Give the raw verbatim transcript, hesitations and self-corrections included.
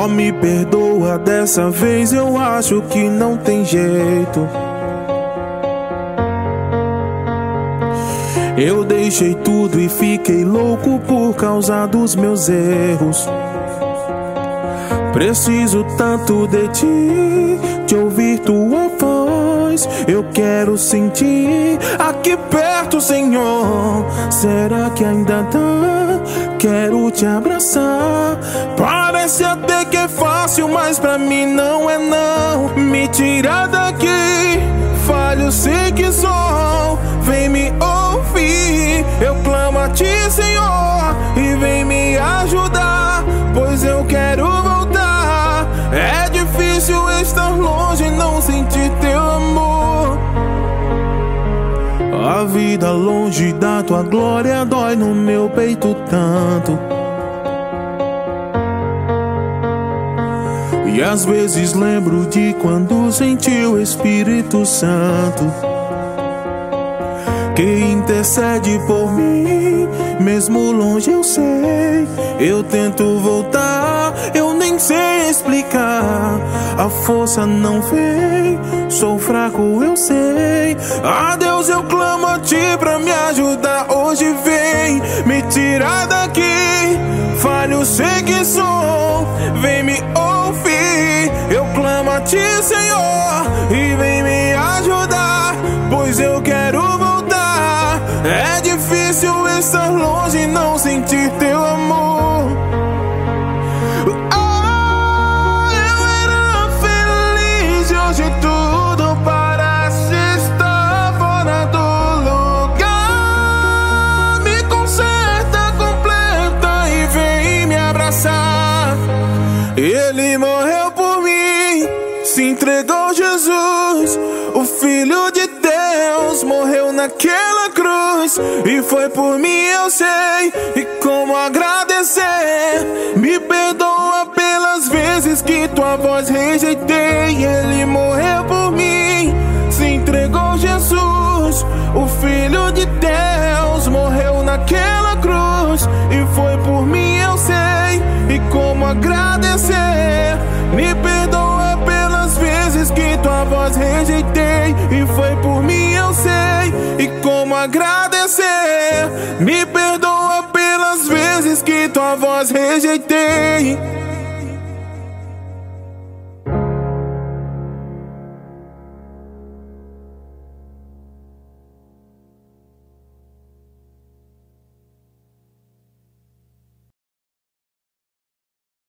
Oh, me perdoa, dessa vez eu acho que não tem jeito. Eu deixei tudo e fiquei louco por causa dos meus erros. Preciso tanto de ti, de ouvir tua voz. Eu quero sentir aqui perto, Senhor. Será que ainda dá? Quero te abraçar. Parece até que é fácil, mas pra mim não é não. Me tira daqui, falho, sei que sou. Vem me ouvir, eu clamo a ti, Senhor, e vem me ajudar, pois eu quero voltar. É difícil estar longe e não sentir teu amor. A vida longe da tua glória dói no meu peito tanto. E às vezes lembro de quando senti o Espírito Santo, que intercede por mim, mesmo longe eu sei. Eu tento voltar, eu nem sei explicar. A força não vem, sou fraco, eu sei. A Deus eu clamo a ti pra me ajudar. Hoje vem me tirar daqui, falho, sei que sou. Vem me ouvir, eu clamo a ti, Senhor, e vem me ajudar, pois eu quero voltar. É difícil estar longe e não sentir teu amor. Oh, eu era feliz e hoje tudo parece estar fora do lugar. Me conserta, completa e vem me abraçar. Ele morreu por mim, se entregou, Jesus, o Filho de Deus, morreu naquela cruz e foi por mim, eu sei. E como agradecer? Me perdoa pelas vezes que tua voz rejeitei. Ele morreu por mim, se entregou, Jesus, o Filho de Deus, morreu naquela cruz e foi por mim, eu sei. E como agradecer? Me perdoa pelas vezes que tua voz rejeitei e foi por mim, eu sei. E como agradecer? Me perdoa pelas vezes que tua voz rejeitei.